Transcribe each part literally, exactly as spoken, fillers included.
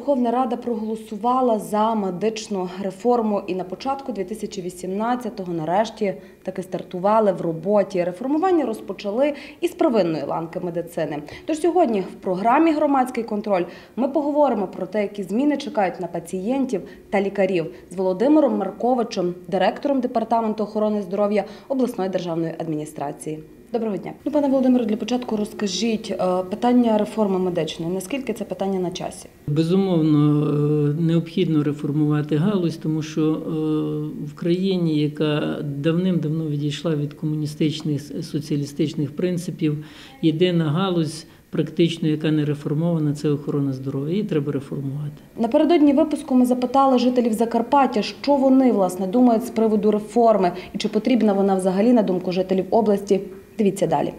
Верховна Рада проголосувала за медичну реформу і на початку дві тисячі вісімнадцятого нарешті таки стартували в роботі. Реформування розпочали із первинної ланки медицини. Тож сьогодні в програмі «Громадський контроль» ми поговоримо про те, які зміни чекають на пацієнтів та лікарів з Володимиром Марковичем, директором Департаменту охорони здоров'я обласної державної адміністрації. Доброго дня. Ну, пане Володимире, для початку розкажіть питання реформи медичної. Наскільки це питання на часі? Безумовно, необхідно реформувати галузь, тому що в країні, яка давним-давно відійшла від комуністичних, соціалістичних принципів, єдина галузь, практично, яка не реформована, це охорона здоров'я. Її треба реформувати. Напередодні випуску ми запитали жителів Закарпаття, що вони, власне, думають з приводу реформи і чи потрібна вона взагалі, на думку жителів області. Дивіться далі.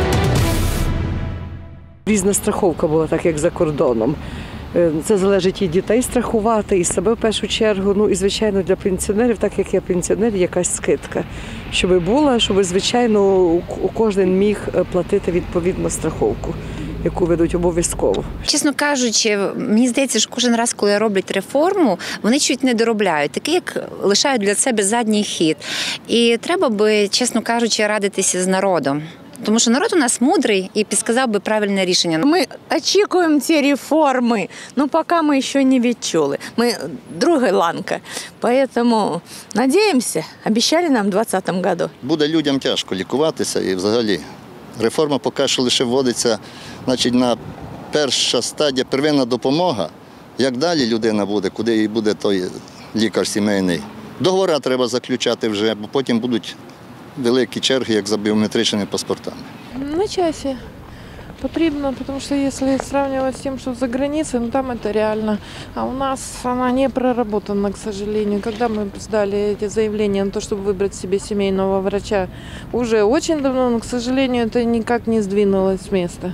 Різна страховка була, так як за кордоном. Це залежить і дітей страхувати, і себе в першу чергу. Ну і, звичайно, для пенсіонерів, так як я пенсіонер, якась скидка. Щоб була, щоб, звичайно, у кожен міг платити відповідну страховку, яку ведуть обов'язково. Чесно кажучи, мені здається, що кожен раз, коли роблять реформу, вони чуть не доробляють, такий, як лишають для себе задній хід. І треба би, чесно кажучи, радитися з народом. Тому що народ у нас мудрий і підказав би правильне рішення. Ми очікуємо ці реформи, але поки ми ще не відчули. Ми друга ланка, тому сподіваємося, обіцяли нам у двадцятому році. Буде людям тяжко лікуватися і взагалі реформа поки що лише вводиться, значить, на перша стадія первинна допомога. Як далі людина буде, куди їй буде той лікар сімейний. Договори треба заключати вже, бо потім будуть великі черги, як за біометричними паспортами. На часі потрібно, тому що якщо сравнивать з тим, що за границей, ну там це реально. А у нас вона не проработана, к сожалению. Когда мы сдали эти заявления на то, чтобы выбрать себе семейного врача, уже очень давно, но, к сожалению, это никак не сдвинулось с места.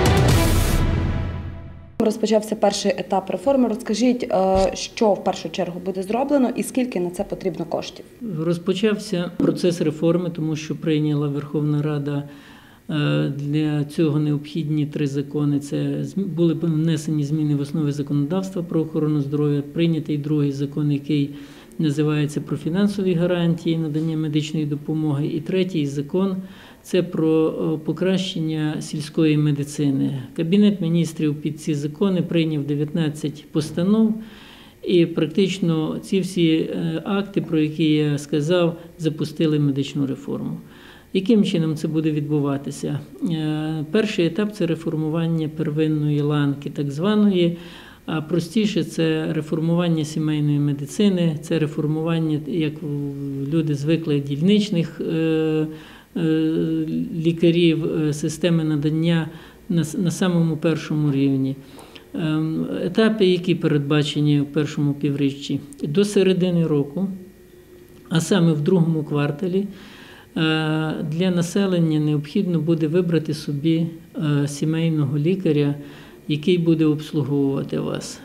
Розпочався перший етап реформи. Розкажіть, що в першу чергу буде зроблено і скільки на це потрібно коштів? Розпочався процес реформи, тому що прийняла Верховна Рада для цього необхідні три закони. Це були внесені зміни в основи законодавства про охорону здоров'я, прийнятий другий закон, який називається про фінансові гарантії надання медичної допомоги, і третій закон – це про покращення сільської медицини. Кабінет міністрів під ці закони прийняв дев'ятнадцять постанов, і практично ці всі акти, про які я сказав, запустили медичну реформу. Яким чином це буде відбуватися? Перший етап – це реформування первинної ланки, так званої, а простіше – це реформування сімейної медицини, це реформування, як люди звикли, дільничних лікарів, системи надання на самому першому рівні. Етапи, які передбачені в першому півріччі, до середини року, а саме в другому кварталі, для населення необхідно буде вибрати собі сімейного лікаря, який буде обслуговувати вас.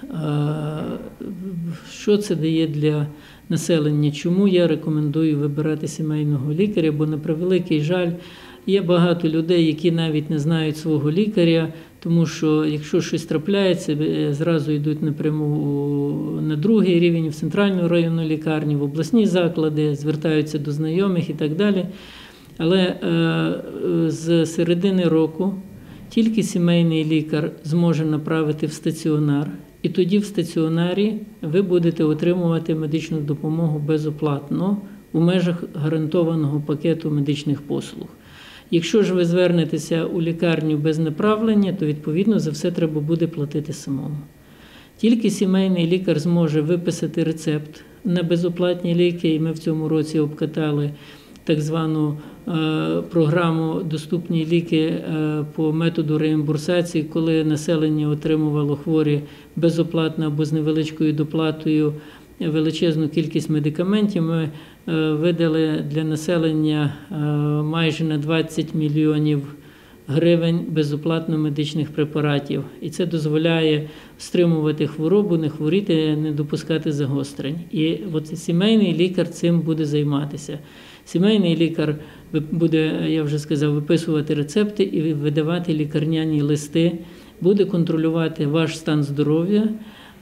Що це дає для населення? Чому я рекомендую вибирати сімейного лікаря? Бо, на превеликий жаль, є багато людей, які навіть не знають свого лікаря, тому що якщо щось трапляється, зразу йдуть напряму на другий рівень, в центральну районну лікарню, в обласні заклади, звертаються до знайомих і так далі. Але з середини року тільки сімейний лікар зможе направити в стаціонар, і тоді в стаціонарі ви будете отримувати медичну допомогу безоплатно у межах гарантованого пакету медичних послуг. Якщо ж ви звернетеся у лікарню без направлення, то, відповідно, за все треба буде платити самому. Тільки сімейний лікар зможе виписати рецепт на безоплатні ліки, і ми в цьому році обкатали так звану програму «Доступні ліки» по методу реімбурсації, коли населення отримувало хворі безоплатно або з невеличкою доплатою величезну кількість медикаментів. Ми видали для населення майже на двадцять мільйонів гривень безоплатно медичних препаратів. І це дозволяє стримувати хворобу, не хворіти, не допускати загострень. І от сімейний лікар цим буде займатися. Сімейний лікар буде, я вже сказав, виписувати рецепти і видавати лікарняні листи, буде контролювати ваш стан здоров'я,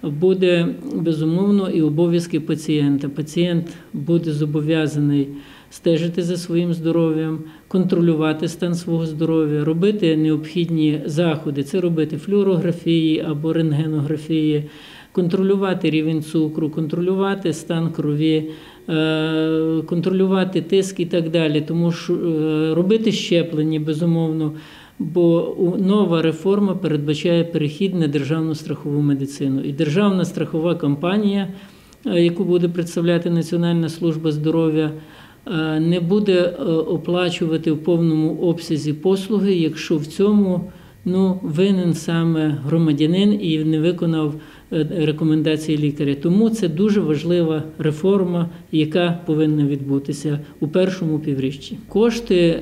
буде, безумовно, і обов'язки пацієнта. Пацієнт буде зобов'язаний стежити за своїм здоров'ям, контролювати стан свого здоров'я, робити необхідні заходи. Це робити флюорографії або рентгенографії, контролювати рівень цукру, контролювати стан крові, контролювати тиск і так далі. Тому що робити щеплення, безумовно, бо нова реформа передбачає перехід на державну страхову медицину. І державна страхова компанія, яку буде представляти Національна служба здоров'я, не буде оплачувати в повному обсязі послуги, якщо в цьому ну, винен саме громадянин і не виконав рекомендації лікаря. Тому це дуже важлива реформа, яка повинна відбутися у першому півріччі. Кошти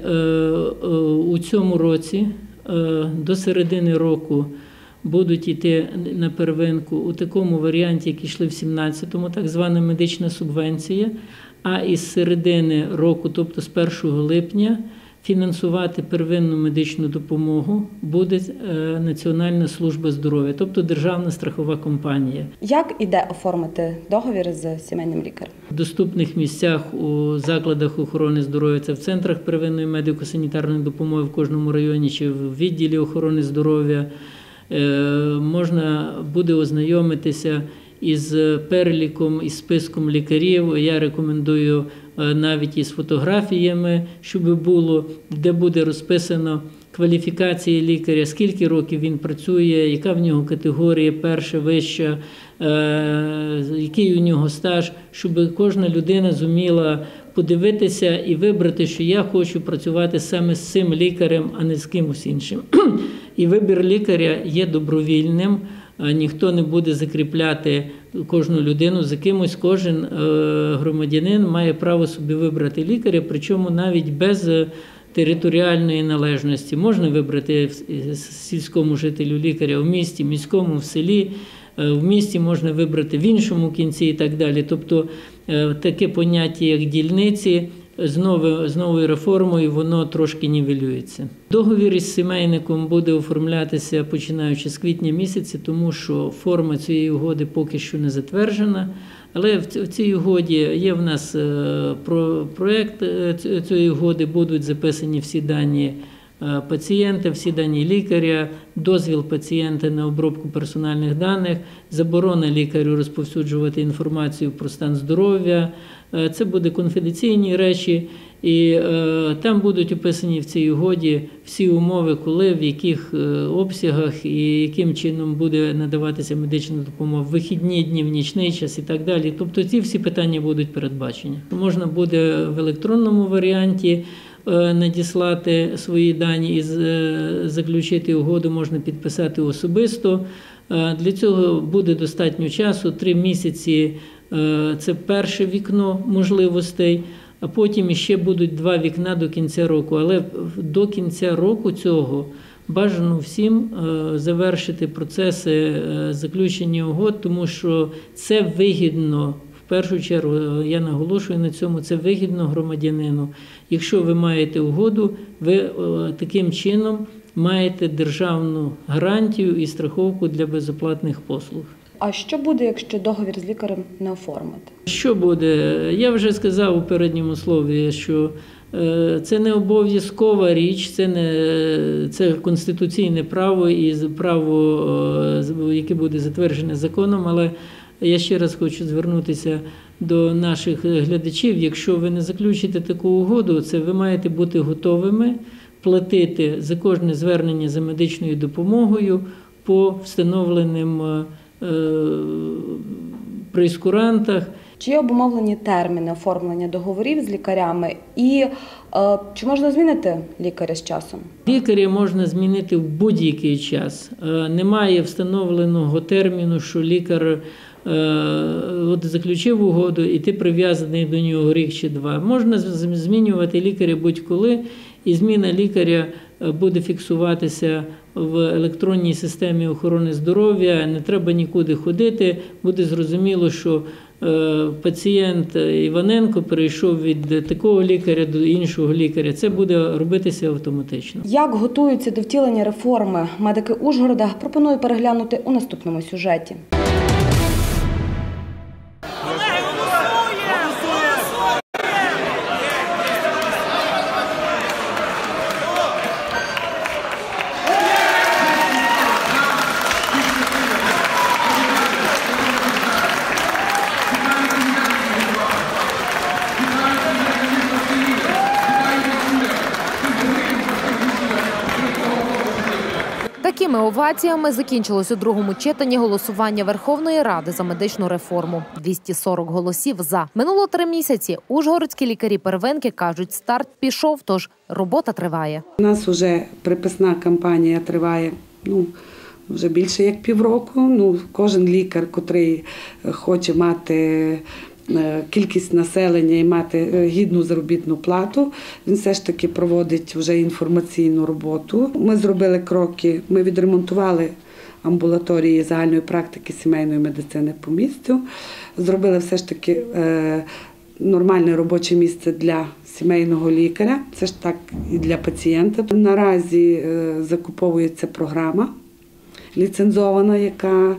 у цьому році до середини року будуть йти на первинку у такому варіанті, як йшли в сімнадцятому, так звана медична субвенція, а із середини року, тобто з першого липня, фінансувати первинну медичну допомогу буде Національна служба здоров'я, тобто державна страхова компанія. Як іде оформити договір з сімейним лікарем? В доступних місцях у закладах охорони здоров'я, це в центрах первинної медико-санітарної допомоги в кожному районі чи в відділі охорони здоров'я, можна буде ознайомитися із переліком, із списком лікарів. Я рекомендую навіть із фотографіями, щоб було, де буде розписано кваліфікації лікаря, скільки років він працює, яка в нього категорія, перша, вища, який у нього стаж, щоб кожна людина зуміла подивитися і вибрати, що я хочу працювати саме з цим лікарем, а не з кимось іншим. І вибір лікаря є добровільним. Ніхто не буде закріпляти кожну людину за кимось. Кожен громадянин має право собі вибрати лікаря, причому навіть без територіальної належності. Можна вибрати сільському жителю лікаря в місті, міському, в селі, в місті можна вибрати в іншому кінці і так далі. Тобто таке поняття, як дільниці, з новою, з новою реформою воно трошки нівелюється. Договір із сімейником буде оформлятися починаючи з квітня місяця, тому що форма цієї угоди поки що не затверджена. Але в цій угоді є в нас проєкт цієї угоди, будуть записані всі дані пацієнта, всі дані лікаря, дозвіл пацієнта на обробку персональних даних, заборона лікарю розповсюджувати інформацію про стан здоров'я. Це будуть конфіденційні речі, і е, там будуть описані в цій угоді всі умови, коли, в яких обсягах і яким чином буде надаватися медична допомога в вихідні дні, в нічний час і так далі. Тобто ці всі питання будуть передбачені. Можна буде в електронному варіанті надіслати свої дані і заключити угоду, можна підписати особисто. Для цього буде достатньо часу, три місяці – це перше вікно можливостей, а потім ще будуть два вікна до кінця року. Але до кінця року цього бажано всім завершити процеси заключення угод, тому що це вигідно. В першу чергу, я наголошую на цьому, це вигідно громадянину. Якщо ви маєте угоду, ви таким чином маєте державну гарантію і страховку для безоплатних послуг. А що буде, якщо договір з лікарем не оформити? Що буде? Я вже сказав у передньому слові, що це не обов'язкова річ, це, не, це конституційне право і право, яке буде затверджене законом, але я ще раз хочу звернутися до наших глядачів. Якщо ви не заключите таку угоду, це ви маєте бути готовими платити за кожне звернення за медичною допомогою по встановленим е, прейскурантах. Чи є обумовлені терміни оформлення договорів з лікарями і е, чи можна змінити лікаря з часом? Лікаря можна змінити в будь-який час. Е, немає встановленого терміну, що лікар от заключив угоду, і ти прив'язаний до нього рік чи два. Можна змінювати лікаря будь-коли, і зміна лікаря буде фіксуватися в електронній системі охорони здоров'я, не треба нікуди ходити, буде зрозуміло, що пацієнт Іваненко перейшов від такого лікаря до іншого лікаря. Це буде робитися автоматично. Як готуються до втілення реформи медики Ужгорода, пропоную переглянути у наступному сюжеті. Гучними оваціями закінчилось у другому читанні голосування Верховної Ради за медичну реформу. двісті сорок голосів «за». Минуло три місяці. Ужгородські лікарі-первинки кажуть, старт пішов, тож робота триває. У нас вже приписна кампанія триває, ну, вже більше як півроку. Ну, кожен лікар, котрий хоче мати кількість населення і мати гідну заробітну плату, він все ж таки проводить вже інформаційну роботу. Ми зробили кроки, ми відремонтували амбулаторії загальної практики сімейної медицини по місту, зробили все ж таки нормальне робоче місце для сімейного лікаря, це ж так і для пацієнта. Наразі закуповується програма ліцензована, яка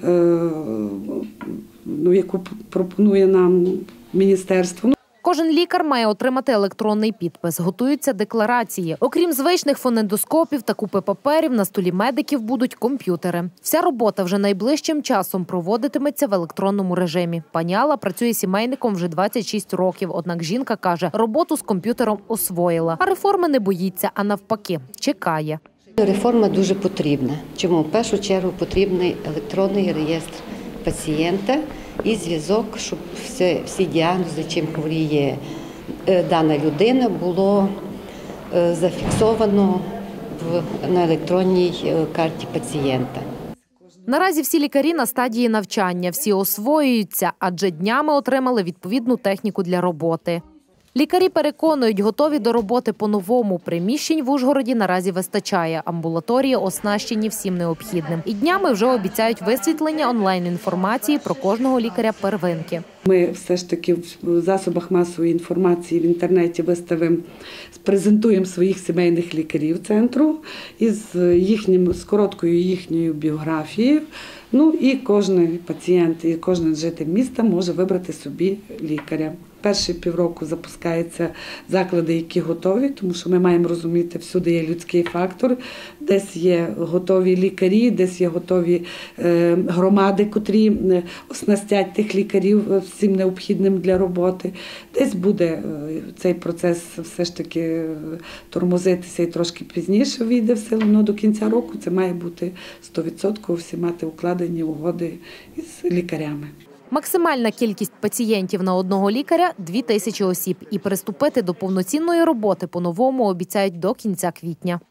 ну, яку пропонує нам міністерство. Кожен лікар має отримати електронний підпис. Готуються декларації. Окрім звичних фонендоскопів та купи паперів, на столі медиків будуть комп'ютери. Вся робота вже найближчим часом проводитиметься в електронному режимі. Пані Алла працює сімейником вже двадцять шість років. Однак жінка каже, роботу з комп'ютером освоїла. А реформи не боїться, а навпаки, чекає. Реформа дуже потрібна. Чому? В першу чергу потрібний електронний реєстр пацієнта і зв'язок, щоб всі, всі діагнози, чим хворіє дана людина, було зафіксовано в, на електронній карті пацієнта. Наразі всі лікарі на стадії навчання, всі освоюються, адже днями отримали відповідну техніку для роботи. Лікарі переконують, готові до роботи по-новому. Приміщень в Ужгороді наразі вистачає. Амбулаторії оснащені всім необхідним. І днями вже обіцяють висвітлення онлайн-інформації про кожного лікаря-первинки. Ми все ж таки в засобах масової інформації в інтернеті виставимо, презентуємо своїх сімейних лікарів центру із їхнім, з короткою їхньою біографією. Ну і кожен пацієнт, і кожен житель міста може вибрати собі лікаря. Перші півроку запускаються заклади, які готові, тому що ми маємо розуміти, всюди є людський фактор. Десь є готові лікарі, десь є готові громади, котрі оснастять тих лікарів всім необхідним для роботи. Десь буде цей процес все ж таки тормозитися і трошки пізніше війде в силу, але до кінця року це має бути сто відсотків всі мати укладені угоди із лікарями. Максимальна кількість пацієнтів на одного лікаря – дві тисячі осіб. І приступити до повноцінної роботи по-новому обіцяють до кінця квітня.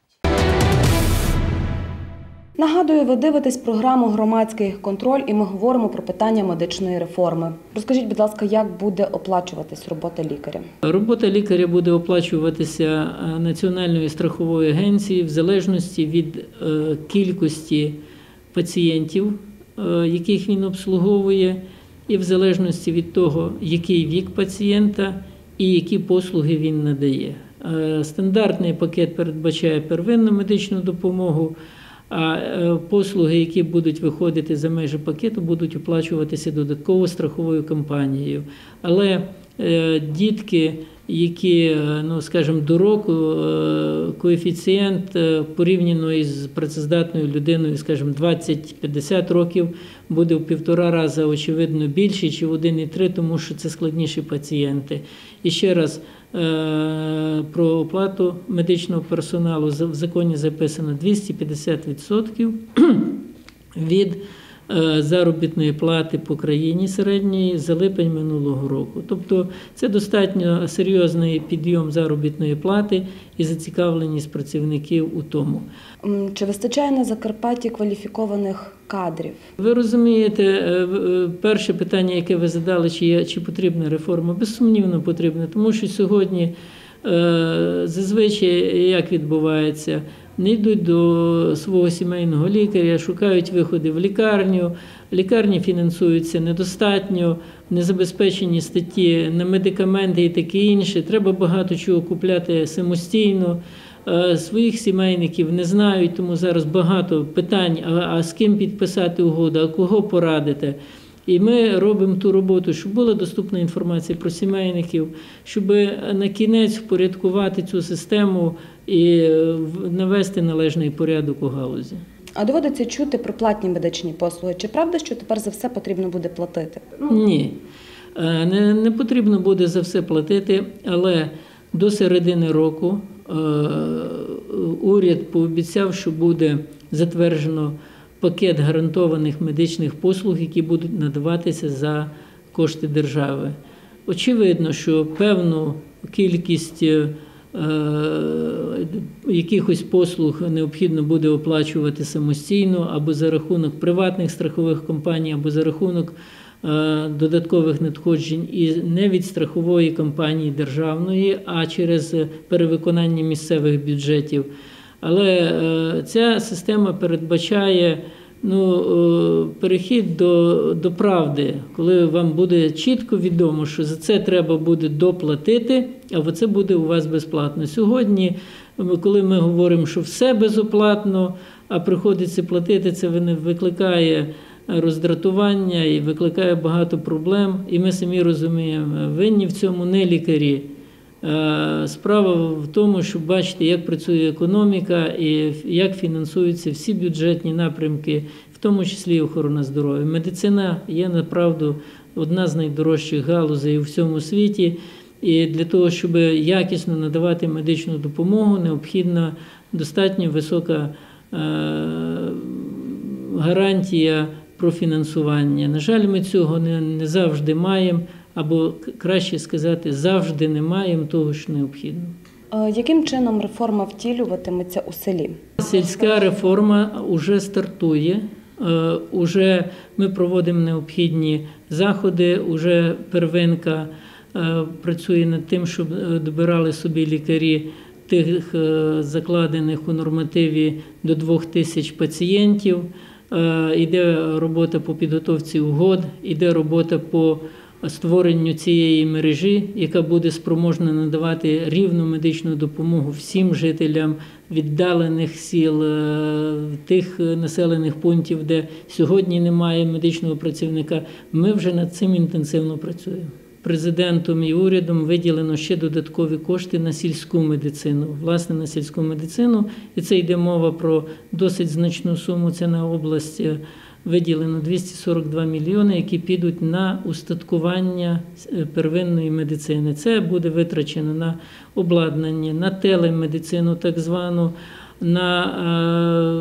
Нагадую, ви дивитесь програму «Громадський контроль» і ми говоримо про питання медичної реформи. Розкажіть, будь ласка, як буде оплачуватись робота лікаря? Робота лікаря буде оплачуватися Національною страховою агенцією в залежності від кількості пацієнтів, яких він обслуговує, і в залежності від того, який вік пацієнта і які послуги він надає. Стандартний пакет передбачає первинну медичну допомогу, а послуги, які будуть виходити за межі пакету, будуть оплачуватися додатково страховою компанією. Але дітки, які, ну, скажімо, до року, коефіцієнт порівняно із працездатною людиною, скажімо, двадцять-п'ятдесят років, буде в півтора рази, очевидно, більший, чи в один цілих три, тому що це складніші пацієнти. І ще раз, про оплату медичного персоналу в законі записано двісті п'ятдесят відсотків від заробітної плати по країні середньої за липень минулого року. Тобто це достатньо серйозний підйом заробітної плати і зацікавленість працівників у тому. Чи вистачає на Закарпатті кваліфікованих кадрів? Ви розумієте, перше питання, яке ви задали, чи, є, чи потрібна реформа, безсумнівно потрібна, тому що сьогодні зазвичай як відбувається, не йдуть до свого сімейного лікаря, шукають виходи в лікарню, лікарні фінансуються недостатньо, незабезпечені статті на медикаменти і таке інше. Треба багато чого купляти самостійно. Своїх сімейників не знають, тому зараз багато питань, а, а з ким підписати угоду, а кого порадити. І ми робимо ту роботу, щоб була доступна інформація про сімейників, щоб на кінець впорядкувати цю систему і навести належний порядок у галузі. А доводиться чути про платні медичні послуги. Чи правда, що тепер за все потрібно буде платити? Ні, не, не потрібно буде за все платити, але до середини року уряд пообіцяв, що буде затверджено пакет гарантованих медичних послуг, які будуть надаватися за кошти держави. Очевидно, що певну кількість е, якихось послуг необхідно буде оплачувати самостійно або за рахунок приватних страхових компаній, або за рахунок е, додаткових надходжень і не від страхової компанії державної, а через перевиконання місцевих бюджетів. Але е, ця система передбачає ну, перехід до, до правди, коли вам буде чітко відомо, що за це треба буде доплатити, а це буде у вас безплатно. Сьогодні, коли ми говоримо, що все безоплатно, а приходиться платити, це викликає роздратування і викликає багато проблем. І ми самі розуміємо, винні в цьому не лікарі. Справа в тому, щоб бачити, як працює економіка і як фінансуються всі бюджетні напрямки, в тому числі і охорона здоров'я. Медицина є, направду, одна з найдорожчих галузей у всьому світі. І для того, щоб якісно надавати медичну допомогу, необхідна достатньо висока гарантія про фінансування. На жаль, ми цього не, не завжди маємо, або, краще сказати, завжди не маємо того, що необхідно. Яким чином реформа втілюватиметься у селі? Сільська реформа вже стартує. Уже ми проводимо необхідні заходи, уже первинка працює над тим, щоб добирали собі лікарі тих закладених у нормативі до двох тисяч пацієнтів. Іде робота по підготовці угод, іде робота по створенню цієї мережі, яка буде спроможна надавати рівну медичну допомогу всім жителям віддалених сіл, тих населених пунктів, де сьогодні немає медичного працівника. Ми вже над цим інтенсивно працюємо. Президентом і урядом виділено ще додаткові кошти на сільську медицину, власне, на сільську медицину. І це йде мова про досить значну суму, це на область виділено двісті сорок два мільйони, які підуть на устаткування первинної медицини. Це буде витрачено на обладнання, на телемедицину так звану, на,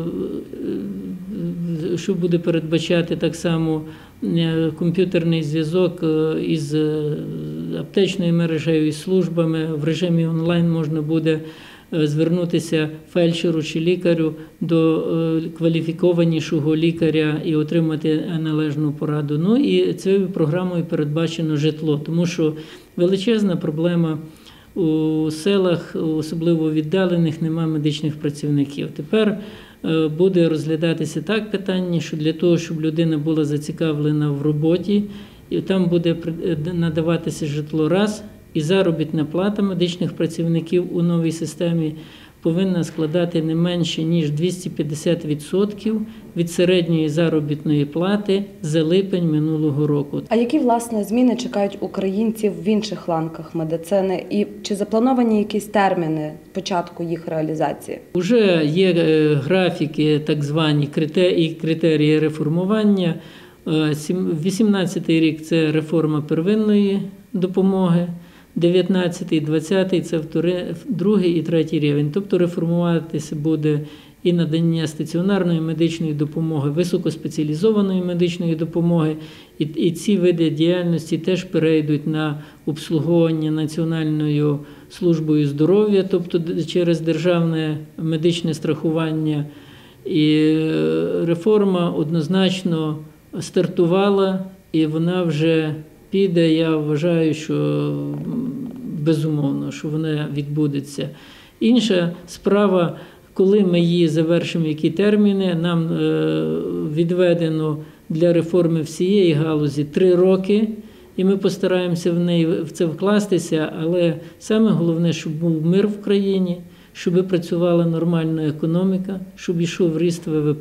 що буде передбачати так само комп'ютерний зв'язок із аптечною мережею, із службами. В режимі онлайн можна буде звернутися фельдшеру чи лікарю до кваліфікованішого лікаря і отримати належну пораду. Ну і цією програмою передбачено житло, тому що величезна проблема у селах, особливо віддалених, немає медичних працівників. Тепер буде розглядатися так питання, що для того, щоб людина була зацікавлена в роботі, і там буде надаватися житло раз, і заробітна плата медичних працівників у новій системі повинна складати не менше, ніж двісті п'ятдесят відсотків від середньої заробітної плати за липень минулого року. А які, власне, зміни чекають українців в інших ланках медицини? І чи заплановані якісь терміни початку їх реалізації? Уже є графіки, так звані і критерії реформування. вісімнадцятий рік – це реформа первинної допомоги, дев'ятнадцятий, двадцятий – це другий і третій рівень. Тобто реформуватися буде і надання стаціонарної медичної допомоги, високоспеціалізованої медичної допомоги. І, і ці види діяльності теж перейдуть на обслуговування Національною службою здоров'я, тобто через державне медичне страхування. І реформа однозначно стартувала, і вона вже піде, я вважаю, що безумовно, що вона відбудеться. Інша справа, коли ми її завершимо, які терміни, нам відведено для реформи всієї галузі три роки, і ми постараємося в неї в це вкластися, але саме головне, щоб був мир в країні, щоб працювала нормальна економіка, щоб йшов ріст ВВП,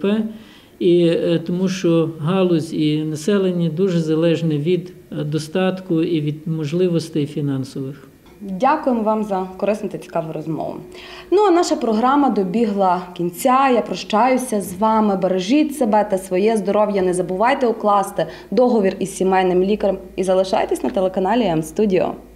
і тому що галузь і населення дуже залежне від достатку і від можливостей фінансових. Дякуємо вам за корисну та цікаву розмову. Ну, а наша програма добігла кінця. Я прощаюся з вами. Бережіть себе та своє здоров'я. Не забувайте укласти договір із сімейним лікарем і залишайтесь на телеканалі М-Студіо.